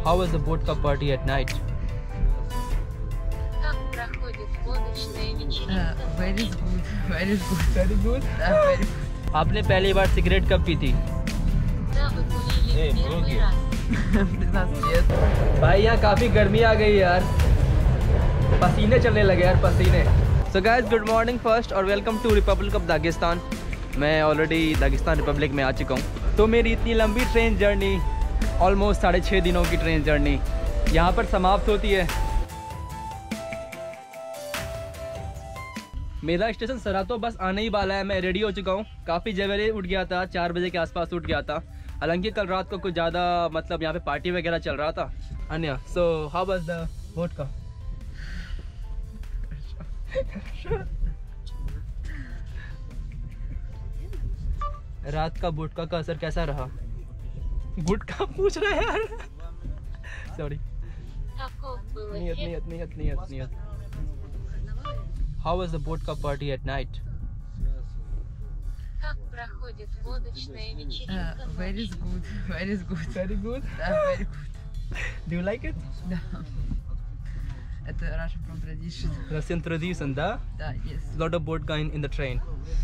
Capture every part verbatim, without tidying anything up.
How was the vodka party at night? Как проходит водочная вечеринка? Uh, very good, very good. Very good. Да, very good. आपने पहली बार cigarette कब P थी? Когда вы курили в первый раз? пятнадцать лет. भाई यहाँ काफ़ी गर्मी आ गई यार, पसीने चलने लगे यार, पसीने। So guys good morning first और welcome to Republic of Dagestan. मैं ऑलरेडी दागिस्तान रिपब्लिक में आ चुका हूँ। तो मेरी इतनी लंबी ट्रेन जर्नी, ऑलमोस्ट साढ़े छः दिनों की ट्रेन जर्नी यहाँ पर समाप्त होती है। मेरा स्टेशन सरातो बस आने ही वाला है। मैं रेडी हो चुका हूँ, काफ़ी सवेरे उठ गया था, चार बजे के आसपास उठ गया था। हालांकि कल रात को कुछ ज़्यादा मतलब यहाँ पे पार्टी वगैरह चल रहा था। Anya, so how was the vodka? रात का वोडका का असर कैसा रहा? वोडका पूछ रहा है यार, सॉरी। Каков был नियत эффект? नियत नियत नियत नियत How was the vodka party at night? Как проходит водочная Uh, вечеринка? very good, very good. Very good. Да, very good. Do you like it? Да. Это Russian from tradition. Russian tradition, да? Да, yes. Lot of vodka in, in the train.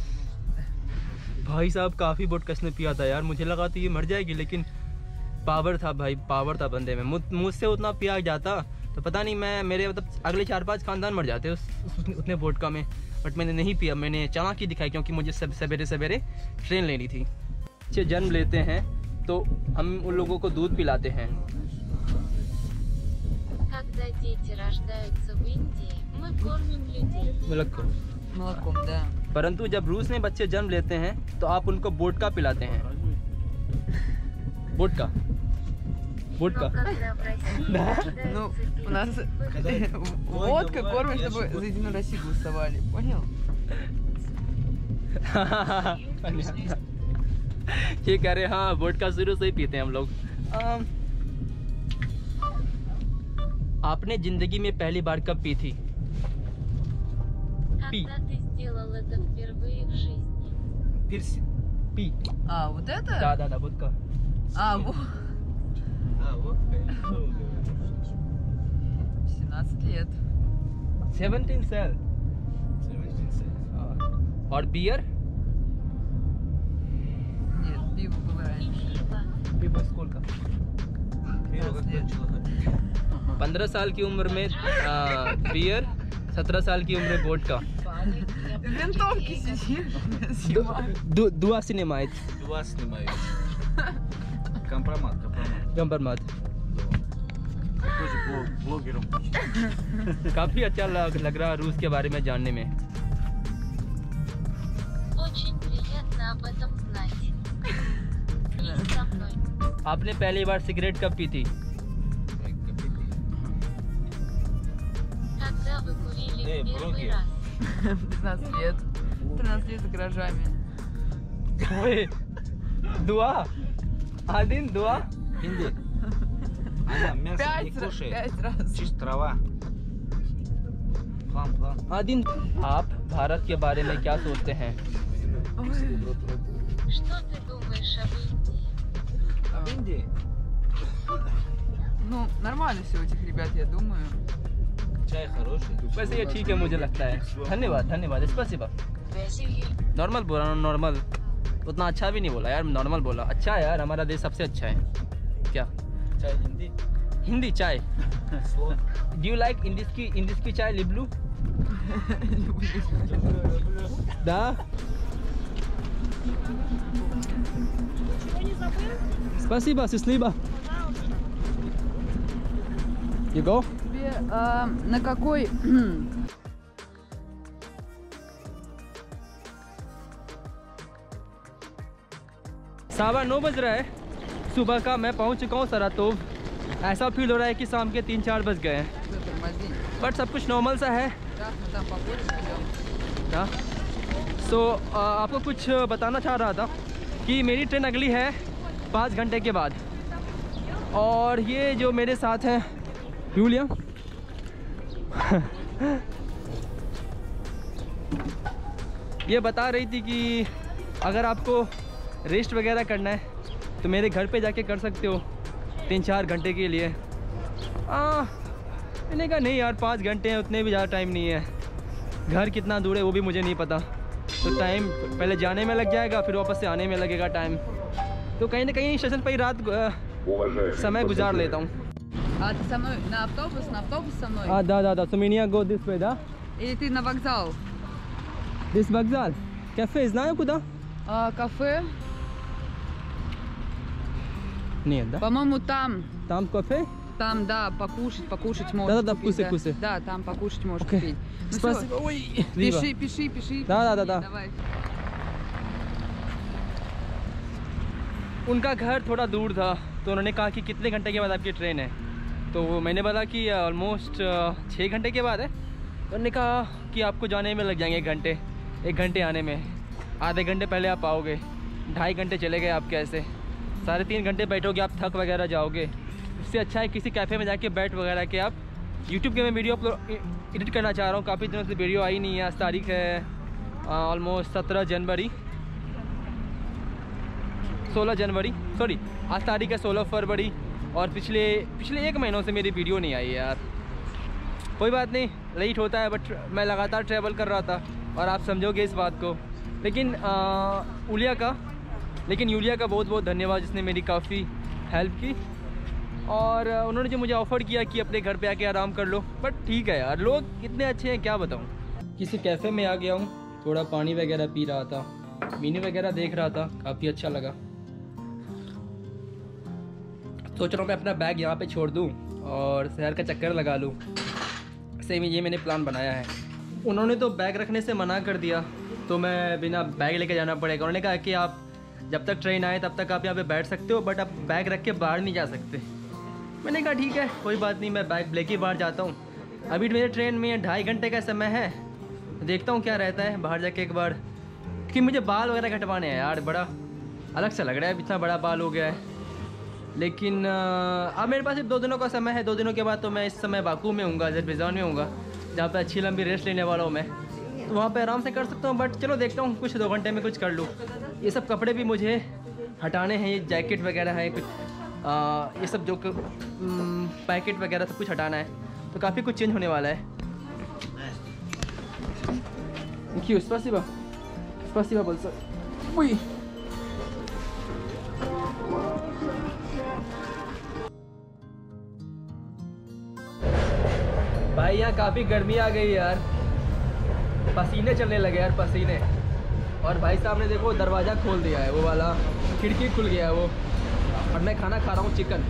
भाई साहब काफ़ी vodka इसने पिया था यार, मुझे लगा था ये मर जाएगी, लेकिन पावर था भाई, पावर था बंदे में। मुझ मुझसे उतना पिया जाता तो पता नहीं, मैं मेरे मतलब अगले चार पांच खानदान मर जाते उस, उस उतने वोडका में। बट मैंने नहीं पिया, मैंने चालाकी दिखाई क्योंकि मुझे सब सवेरे सवेरे ट्रेन लेनी थी। बच्चे जन्म लेते हैं तो हम उन लोगों को दूध पिलाते हैं। Когда дети рождаются в Индии, мы кормим людей. मुलक्को। Молоком, да. परंतु जब रूस में बच्चे जन्म लेते हैं तो आप उनको वोडका पिलाते हैं। Vodka vodka Но когда в России рождаются Ну, у нас дети, водка кормишь, чтобы за Единую Россию голосовали. Понял? ये कह रहे हाँ वोडका शुरू से ही पीते हैं हम लोग। अम, आपने जिंदगी में पहली बार कब पी थी? Пи. когда ты сделал это впервые в жизни? Пирси. पी। А, вот это? Да, да, да, वोडका। А, вот. А, вот, семнадцать лет. सेवनटीन सेल। और बियर? Нет, пиво было раньше. Пиво. पीपो स्कूल का। пятнадцать лет. पंद्रह साल की उम्र में आ, बियर, सत्रह साल की उम्र में वोडका। В винтовке сидишь. दु, दुआ सिनेमा Два снимаю. Компромат, компромат. गंबर मत। Тоже блог- блогером. काफी अच्छा लग, लग रहा रूस के बारे में जानने में। Очень приятно об этом знать. Пить со мной. आपने पहली बार सिगरेट कब पी थी? Когда вы курили Эй, в первый блогер. раз? пятнадцать лет. тринадцать лет за гаражами. ओए, दुआ आदिन दुआ। Инди. Она мясо не Пять, раз- кушает. пять раз. Чисто трава. План, план. आदिन, आप भारत के बारे में क्या सोचते हैं? Ой. Что ты думаешь об Индии? А в Индии? Ну, нормально все у этих ребят, я думаю. Чай хороший. वैसे ये ठीक है मुझे लगता है। धन्यवाद धन्यवाद स्पasiba। नॉर्मल बोला, नॉर्मल उतना अच्छा भी नहीं बोला यार, नॉर्मल बोला। अच्छा है यार, हमारा देश सबसे अच्छा है। क्या Чай Инди. हिंदी चाय? Слон. डू यू लाइक इंडिस की इंडिस की चाय लिबलू? Да. Спасибо, счастливо. You go? Тебе а, на какой... सवा नौ बज रहा है सुबह का। मैं पहुंच चुका हूं सरातोव। ऐसा फील हो रहा है कि शाम के तीन चार बज गए हैं, Тормози. बट सब कुछ नॉर्मल सा है। Да, мы там походим, идем. हाँ, सो आपको कुछ बताना चाह रहा था कि मेरी ट्रेन अगली है पाँच घंटे के बाद। और ये जो मेरे साथ हैं यूलिया, ये बता रही थी कि अगर आपको रेस्ट वगैरह करना है तो मेरे घर पे जाके कर सकते हो तीन चार घंटे के लिए। आ, मैंने कहा नहीं यार पाँच घंटे हैं, उतने भी ज़्यादा टाइम नहीं है। घर कितना दूर है वो भी मुझे नहीं पता, तो टाइम पहले जाने में लग जाएगा, फिर वापस से आने में लगेगा टाइम। तो कहीं ना कहीं स्टेशन पर ही रात आ, समय गुजार लेता हूँ। А ты со мной на автобус, на автобус со мной? हाँ दा दा दा Sumenia go this way, да? Или ты на вокзал? This вокзал? Кафе знаю куда? А, кафе? Нет, да? По-моему, там. Там кафе? Там, да, покушать, покушать можно. Да-да-да, купить, вкусы, вкусы. Да, там покушать можешь Окей. купить. Ну Спасибо. всё, Ой, Либо. пиши, пиши, пиши. Да, да, пиши, да, да. Давай. उनका घर थोड़ा दूर था, तो उन्होंने कहा कि कितने घंटे के बाद आपकी ट्रेन है। तो मैंने बोला कि ऑलमोस्ट छः घंटे के बाद है। तो उन्होंने कहा कि आपको जाने में लग जाएंगे एक घंटे, एक घंटे आने में, आधे घंटे पहले आप आओगे, ढाई घंटे चले गए आपके, ऐसे साढ़े तीन घंटे बैठोगे आप, थक वगैरह जाओगे। इससे अच्छा है किसी कैफ़े में जाके बैठ वगैरह के आप यूट्यूब के मैं वीडियो अपलोड एडिट करना चाह रहा हूँ। काफ़ी दिनों से वीडियो आई नहीं है। आज तारीख है ऑलमोस्ट सत्रह जनवरी सोलह जनवरी सॉरी आज तारीख है सोलह फरवरी, और पिछले पिछले एक महीनों से मेरी वीडियो नहीं आई है यार। कोई बात नहीं, लेट होता है, बट मैं लगातार ट्रैवल कर रहा था और आप समझोगे इस बात को। लेकिन यूलिया का लेकिन यूलिया का बहुत बहुत धन्यवाद, जिसने मेरी काफ़ी हेल्प की, और उन्होंने जो मुझे ऑफ़र किया कि अपने घर पे आके आराम कर लो। बट ठीक है यार, लोग कितने अच्छे हैं क्या बताऊँ। किसी कैफ़े में आ गया हूँ, थोड़ा पानी वगैरह पी रहा था, मीनू वगैरह देख रहा था, काफ़ी अच्छा लगा। सोच रहा हूँ मैं अपना बैग यहाँ पे छोड़ दूँ और शहर का चक्कर लगा लूँ। सेम ये मैंने प्लान बनाया है। उन्होंने तो बैग रखने से मना कर दिया, तो मैं बिना बैग लेके जाना पड़ेगा। उन्होंने कहा कि आप जब तक ट्रेन आए तब तक आप यहाँ पे बैठ सकते हो, बट आप बैग रख के बाहर नहीं जा सकते। मैंने कहा ठीक है कोई बात नहीं, मैं बैग लेके बाहर जाता हूँ। अभी मेरे ट्रेन में ढाई घंटे का समय है, देखता हूँ क्या रहता है बाहर जाके एक बार, क्योंकि मुझे बाल वगैरह कटवाने हैं यार। बड़ा अलग सा लग रहा है, इतना बड़ा बाल हो गया है। लेकिन अब मेरे पास सिर्फ दो दिनों का समय है। दो दिनों के बाद तो मैं इस समय बाकू में हूँगा, अज़रबैजान में हूँगा, जहाँ पे अच्छी लंबी रेस्ट लेने वाला हूँ मैं, तो वहाँ पे आराम से कर सकता हूँ। बट चलो देखता हूँ, कुछ दो घंटे में कुछ कर लूँ। ये सब कपड़े भी मुझे हटाने हैं, ये जैकेट वगैरह है कुछ, आ, ये सब जो पैकेट वगैरह सब कुछ हटाना है, तो काफ़ी कुछ चेंज होने वाला है। थैंक यू, स्पासिबा स्पासिबा बोल सर। उई भाई यहाँ काफ़ी गर्मी आ गई यार, पसीने चलने लगे यार, पसीने। और भाई साहब ने देखो दरवाज़ा खोल दिया है, वो वाला खिड़की खुल गया है वो, और मैं खाना खा रहा हूँ चिकन।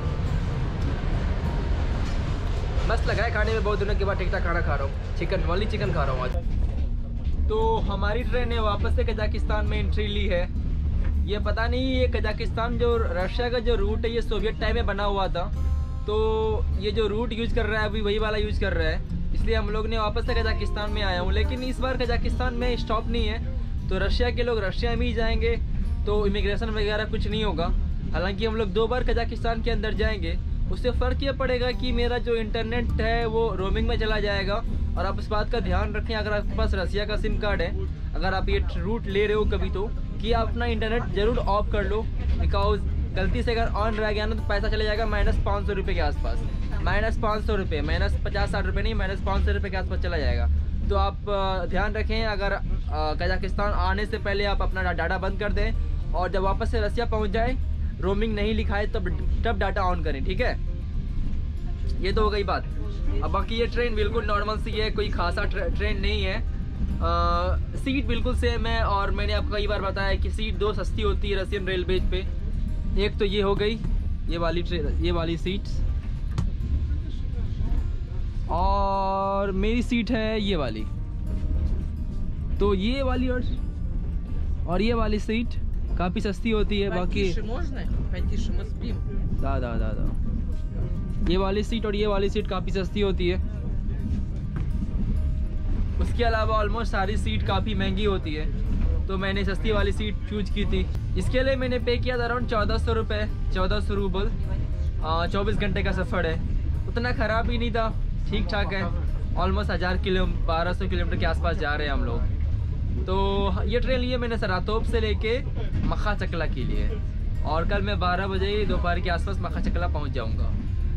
मस्त लग रहा है खाने में, बहुत दिनों के बाद ठीक ठाक खाना खा रहा हूँ, चिकन वाली चिकन खा रहा हूँ आज। तो हमारी ट्रेन ने वापस से कजाकिस्तान में एंट्री ली है। ये पता नहीं, ये कजाकिस्तान जो रशिया का जो रूट है ये सोवियत टाइम में बना हुआ था, तो ये जो रूट यूज़ कर रहा है अभी वही वाला यूज़ कर रहा है, इसलिए हम लोग ने वापस से कजाकिस्तान में आया हूँ। लेकिन इस बार कजाकिस्तान में स्टॉप नहीं है, तो रशिया के लोग रशिया में ही जाएंगे, तो इमिग्रेशन वगैरह कुछ नहीं होगा। हालांकि हम लोग दो बार कजाकिस्तान के अंदर जाएंगे, उससे फ़र्क ये पड़ेगा कि मेरा जो इंटरनेट है वो रोमिंग में चला जाएगा। और आप इस बात का ध्यान रखें, अगर आपके पास रशिया का सिम कार्ड है, अगर आप ये रूट ले रहे हो कभी, तो कि आप अपना इंटरनेट ज़रूर ऑफ कर लो, बिकॉज गलती से अगर ऑन रह गया ना तो पैसा चले जाएगा माइनस पाँच सौ रुपये के आसपास, माइनस पाँच सौ रुपये, माइनस पचास साठ रुपये नहीं, माइनस पाँच सौ रुपये के आसपास चला जाएगा। तो आप ध्यान रखें, अगर कजाकिस्तान आने से पहले आप अपना डाटा बंद कर दें, और जब वापस से रसिया पहुंच जाए, रोमिंग नहीं लिखाए तब तब डाटा ऑन करें, ठीक है। ये तो हो गई बात। अब बाकी ये ट्रेन बिल्कुल नॉर्मल सी है, कोई खासा ट्रेन नहीं है। आ, सीट बिल्कुल सेम है, और मैंने आपको कई बार बताया कि सीट दो सस्ती होती है रशियन रेलवेज पे। एक तो ये हो गई ये वाली ट्रेन, ये वाली सीट, और मेरी सीट है ये वाली। तो ये वाली और, और ये वाली सीट काफ़ी सस्ती होती है। बाकी दा दा दा दा ये वाली सीट और ये वाली सीट काफ़ी सस्ती होती है। उसके अलावा ऑलमोस्ट सारी सीट काफ़ी महंगी होती है, तो मैंने सस्ती वाली सीट चूज की थी। इसके लिए मैंने पे किया था अराउंड चौदह सौ रुपये, चौदह सौ रूबल। चौबीस घंटे का सफ़र है, उतना ख़राब ही नहीं था, ठीक ठाक है। ऑलमोस्ट हज़ार किलो बारह सौ किलोमीटर के आसपास जा रहे हैं हम लोग। तो ये ट्रेन लिए मैंने सरातोप से लेके मखा चकला के लिए, और कल मैं बारह बजे दोपहर के आसपास मखा चकला पहुँच जाऊँगा।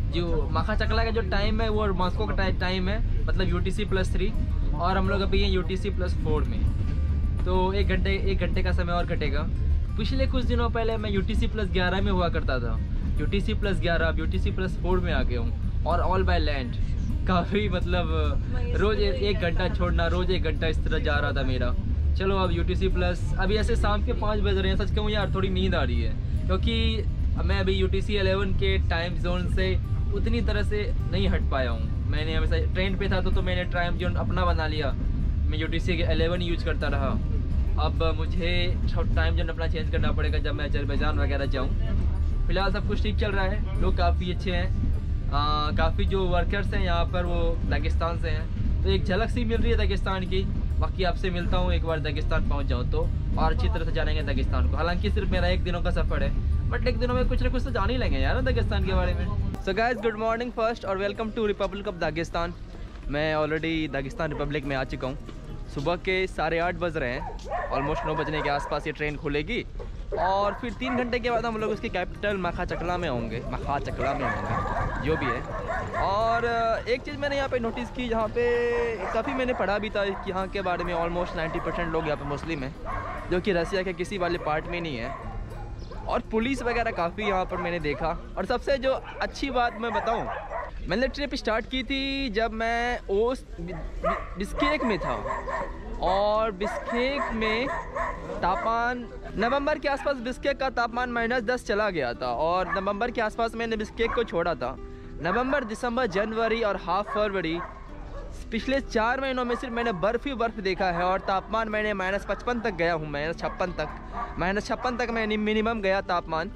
जो माखा चकला का जो टाइम है वो मॉस्को का टाइम है, मतलब U T C plus three, और हम लोग अभी हैं U T C plus four में। तो एक घंटे एक घंटे का समय और कटेगा। पिछले कुछ दिनों पहले मैं यू टी सी प्लस ग्यारह में हुआ करता था, यू टी सी प्लस ग्यारह, अब U T C plus four में आ गया हूँ, और ऑल बाय लैंड। काफ़ी मतलब रोज़ एक घंटा छोड़ना, रोज़ एक घंटा इस तरह जा रहा था मेरा। चलो अब यू टी सी प्लस, अभी ऐसे शाम के पाँच बज रहे हैं, सच कहूँ यार थोड़ी नींद आ रही है, क्योंकि मैं अभी यू टी सी इलेवन के टाइम जोन से उतनी तरह से नहीं हट पाया हूँ। मैंने हमेशा ट्रेन पे था तो, तो मैंने टाइम जोन अपना बना लिया, मैं U T C eleven use करता रहा। अब मुझे टाइम जोन अपना चेंज करना पड़ेगा जब मैं अजरबैजान वगैरह जाऊँ। फिलहाल सब कुछ ठीक चल रहा है, लोग काफ़ी अच्छे हैं, काफ़ी जो वर्कर्स हैं यहाँ पर वो दागिस्तान से हैं, तो एक झलक सी मिल रही है दागिस्तान की। बाकी आपसे मिलता हूँ एक बार दागिस्तान पहुँच जाऊँ तो, और अच्छी तरह से जानेंगे दागिस्तान को। हालांकि सिर्फ मेरा एक दिनों का सफ़र है, बट एक दिनों में कुछ ना कुछ तो जान ही लेंगे यार दागिस्तान के बारे में। So guys, good morning first, और welcome to Republic of Dagestan. मैं ऑलरेडी दागिस्तान रिपब्लिक में आ चुका हूँ। सुबह के साढ़े आठ बज रहे हैं, ऑलमोस्ट नौ बजने के आसपास ये ट्रेन खुलेगी, और फिर तीन घंटे के बाद हम लोग उसकी कैपिटल माखा चकला में होंगे, माखा चकला में होंगे जो भी है। और एक चीज़ मैंने यहाँ पे नोटिस की, जहाँ पे काफ़ी मैंने पढ़ा भी था कि यहाँ के बारे में, ऑलमोस्ट नाइन्टी परसेंट लोग यहाँ पे मुस्लिम हैं, जो कि रसिया के किसी वाले पार्ट में नहीं है, और पुलिस वगैरह काफ़ी यहाँ पर मैंने देखा। और सबसे जो अच्छी बात मैं बताऊँ, मैंने ट्रिप स्टार्ट की थी जब मैं ओस बिस्केक में था, और बिस्केक में तापमान नवंबर के आसपास बिस्केक का तापमान माइनस दस चला गया था, और नवंबर के आसपास मैंने बिस्केक को छोड़ा था। नवंबर, दिसंबर, जनवरी और हाफ फरवरी, पिछले चार महीनों में सिर्फ मैंने बर्फ़ ही बर्फ़ देखा है, और तापमान मैंने माइनस पचपन तक गया हूँ, माइनस छप्पन तक माइनस छप्पन तक मैं मिनिमम गया तापमान।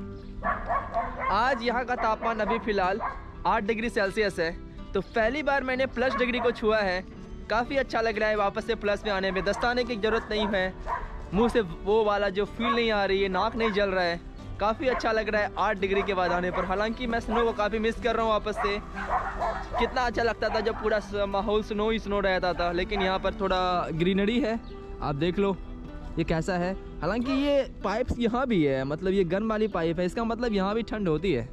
आज यहाँ का तापमान अभी फ़िलहाल आठ डिग्री सेल्सियस है, तो पहली बार मैंने प्लस डिग्री को छुआ है। काफ़ी अच्छा लग रहा है वापस से प्लस में आने में, दस्ताने की ज़रूरत नहीं है, मुंह से वो वाला जो फील नहीं आ रही है, नाक नहीं जल रहा है, काफ़ी अच्छा लग रहा है आठ डिग्री के बाद आने पर। हालांकि मैं स्नो को काफ़ी मिस कर रहा हूँ वापस से। कितना अच्छा लगता था जब पूरा माहौल स्नो ही स्नो रहता था, लेकिन यहाँ पर थोड़ा ग्रीनरी है, आप देख लो ये कैसा है। हालांकि ये पाइप्स यहाँ भी है, मतलब ये गर्म वाली पाइप है, इसका मतलब यहाँ भी ठंड होती है।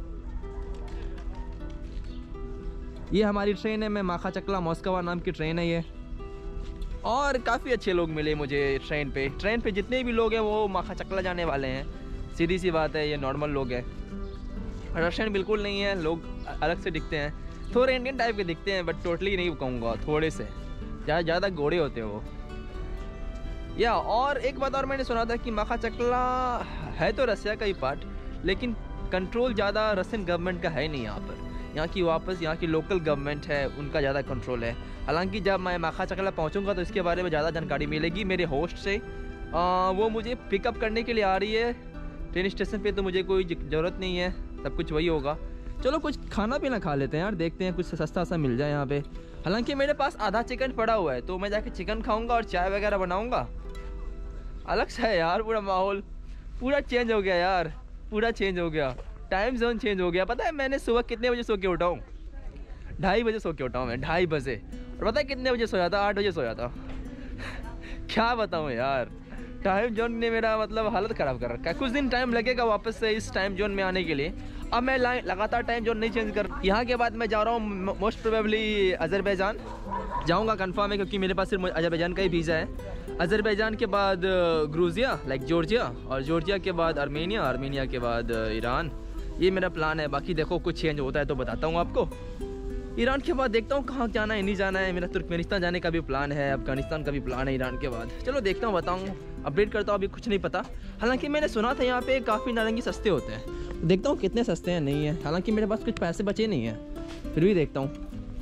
ये हमारी ट्रेन है, मैं माखा चकला मॉस्को नाम की ट्रेन है ये, और काफ़ी अच्छे लोग मिले मुझे ट्रेन पे। ट्रेन पे जितने भी लोग हैं वो माखा चकला जाने वाले हैं, सीधी सी बात है, ये नॉर्मल लोग हैं, रशियन बिल्कुल नहीं है। लोग अलग से दिखते हैं, थोड़े इंडियन टाइप के दिखते हैं, बट टोटली नहीं कहूँगा, थोड़े से ज़्यादा ज़्यादा गोरे होते हैं वो। या और एक बात और मैंने सुना था कि माखा चकला है तो रसिया का ही पार्ट, लेकिन कंट्रोल ज़्यादा रशियन गवर्नमेंट का है नहीं यहाँ पर। यहाँ की वापस यहाँ की लोकल गवर्नमेंट है, उनका ज़्यादा कंट्रोल है। हालांकि जब मैं माखा चकला पहुँचूँगा तो इसके बारे में ज़्यादा जानकारी मिलेगी मेरे होस्ट से। आ, वो मुझे पिकअप करने के लिए आ रही है ट्रेन स्टेशन पे, तो मुझे कोई ज़रूरत नहीं है, सब कुछ वही होगा। चलो कुछ खाना पीना खा लेते हैं यार, देखते हैं कुछ सस्ता सा मिल जाए यहाँ पे। हालांकि मेरे पास आधा चिकन पड़ा हुआ है, तो मैं जाके चिकन खाऊँगा और चाय वगैरह बनाऊँगा। अलग सा है यार, पूरा माहौल पूरा चेंज हो गया यार, पूरा चेंज हो गया, टाइम जोन चेंज हो गया। पता है मैंने सुबह कितने बजे सो के उठा हूँ? ढाई बजे सो के उठा हूँ मैं, ढाई बजे। और पता है कितने बजे सोया था? आठ बजे सोया था। क्या बताऊँ यार, टाइम जोन ने मेरा मतलब हालत ख़राब कर रखा है। कुछ दिन टाइम लगेगा वापस से इस टाइम जोन में आने के लिए। अब मैं लगातार टाइम जोन नहीं चेंज कर, यहाँ के बाद मैं जा रहा हूँ मोस्ट प्रोबेबली अजरबैजान जाऊँगा, कंफर्म है, क्योंकि मेरे पास सिर्फ अजरबैजान का ही वीज़ा है। अजरबैजान के बाद ग्रूजिया लाइक जॉर्जिया, और जॉर्जिया के बाद आर्मेनिया, आर्मेनिया के बाद ईरान। ये मेरा प्लान है, बाकी देखो कुछ चेंज होता है तो बताता हूँ आपको। ईरान के बाद देखता हूँ कहाँ जाना है, नहीं जाना है। मेरा तुर्कमेनिस्तान जाने का भी प्लान है, अफगानिस्तान का भी प्लान है ईरान के बाद। चलो देखता हूँ, बताऊँ, अपडेट करता हूँ, अभी कुछ नहीं पता। हालांकि मैंने सुना था यहाँ पे काफ़ी नारंगी सस्ते होते हैं, देखता हूँ कितने सस्ते हैं नहीं है। हालांकि मेरे पास कुछ पैसे बचे नहीं हैं, फिर भी देखता हूँ।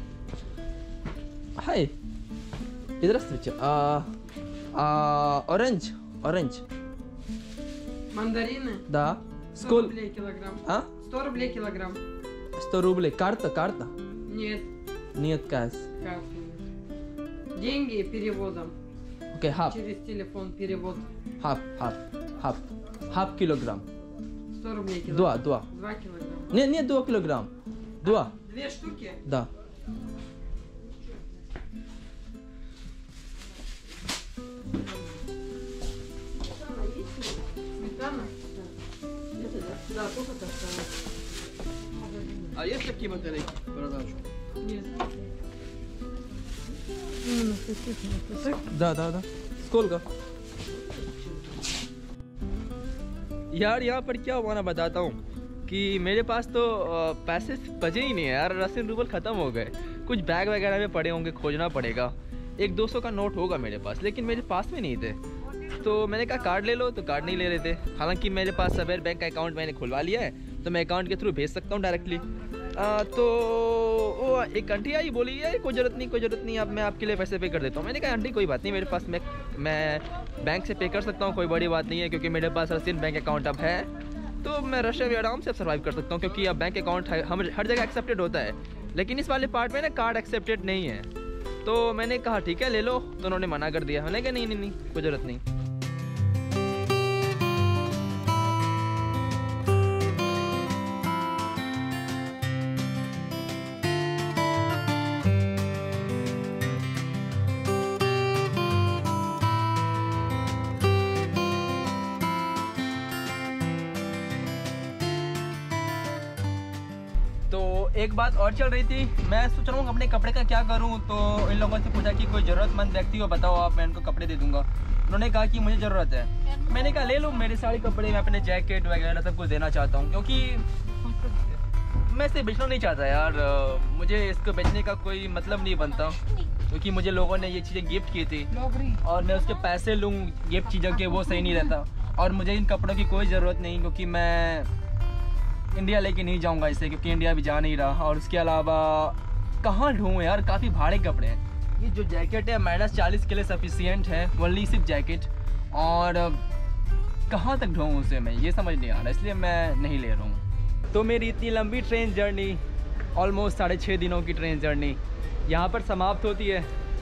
हाय इधर orange orange Мандарины да сто сколько рублей килограмм. а сто рублей килограмм. сто рублей карта карта Нет, нет кэш карты. Деньги переводом. окей half Через телефон перевод. half half half half килограмм сто рублей килограмм. два два Два килограмма. нет нет два килограмм два Две штуки? да Сметана? Да, только осталось. A jest taki materiał, продажу? Да да да school का यार यहाँ पर क्या हुआ ना बताता हूँ कि मेरे पास तो अ, पैसे बचे ही नहीं है यार। रशियन रूबल ख़त्म हो गए। कुछ बैग वगैरह में पड़े होंगे, खोजना पड़ेगा। एक दो सौ का नोट होगा मेरे पास, लेकिन मेरे पास में नहीं थे। तो मैंने कहा कार्ड ले लो, तो कार्ड नहीं ले रहे थे। हालांकि मेरे पास सवेर बैंक का अकाउंट मैंने खुलवा लिया है, तो मैं अकाउंट के थ्रू भेज सकता हूँ डायरेक्टली। तो वो एक आंटी आई, बोली है कोई ज़रूरत नहीं कोई ज़रूरत नहीं, अब मैं आपके लिए पैसे पे कर देता हूँ। मैंने कहा आंटी कोई बात नहीं, मेरे पास मैं मैं बैंक से पे कर सकता हूँ, कोई बड़ी बात नहीं है, क्योंकि मेरे पास रशियन बैंक अकाउंट अब है। तो मैं रशिया में आराम से अब सर्वाइव कर सकता हूँ, क्योंकि अब बैंक अकाउंट हम हर जगह एक्सेप्टेड होता है। लेकिन इस वाले पार्ट में ना कार्ड एक्सेप्टेड नहीं है। तो मैंने कहा ठीक है ले लो, तो उन्होंने मना कर दिया। मैंने कहा नहीं नहीं नहीं कोई ज़रूरत नहीं। तो एक बात और चल रही थी, मैं सोच रहा हूँ अपने कपड़े का क्या करूँ। तो इन लोगों से पूछा कि कोई ज़रूरतमंद व्यक्ति हो बताओ आप, मैं उनको कपड़े दे दूँगा। उन्होंने कहा कि मुझे ज़रूरत है। मैंने कहा ले लो मेरे सारे कपड़े, मैं अपने जैकेट वगैरह सब कुछ देना चाहता हूँ, क्योंकि मैं इसे बेचना नहीं चाहता यार। मुझे इसको बेचने का कोई मतलब नहीं बनता, क्योंकि मुझे लोगों ने ये चीज़ें गिफ्ट की थी और मैं उसके पैसे लूँ गिफ्ट चीज़ों के, वो सही नहीं रहता। और मुझे इन कपड़ों की कोई ज़रूरत नहीं, क्योंकि मैं इंडिया लेके नहीं जाऊंगा इसे, क्योंकि इंडिया भी जा नहीं रहा। और उसके अलावा कहाँ ढूंढूं यार, काफ़ी भाड़े कपड़े हैं। ये जो जैकेट है माइनस चालीस के लिए सफिशियंट है, ओनली सिर्फ जैकेट। और कहाँ तक ढूंढूं उसे, मैं ये समझ नहीं आ रहा, इसलिए मैं नहीं ले रहा हूँ। तो मेरी इतनी लंबी ट्रेन जर्नी, ऑलमोस्ट साढ़े छः दिनों की ट्रेन जर्नी यहाँ पर समाप्त होती है।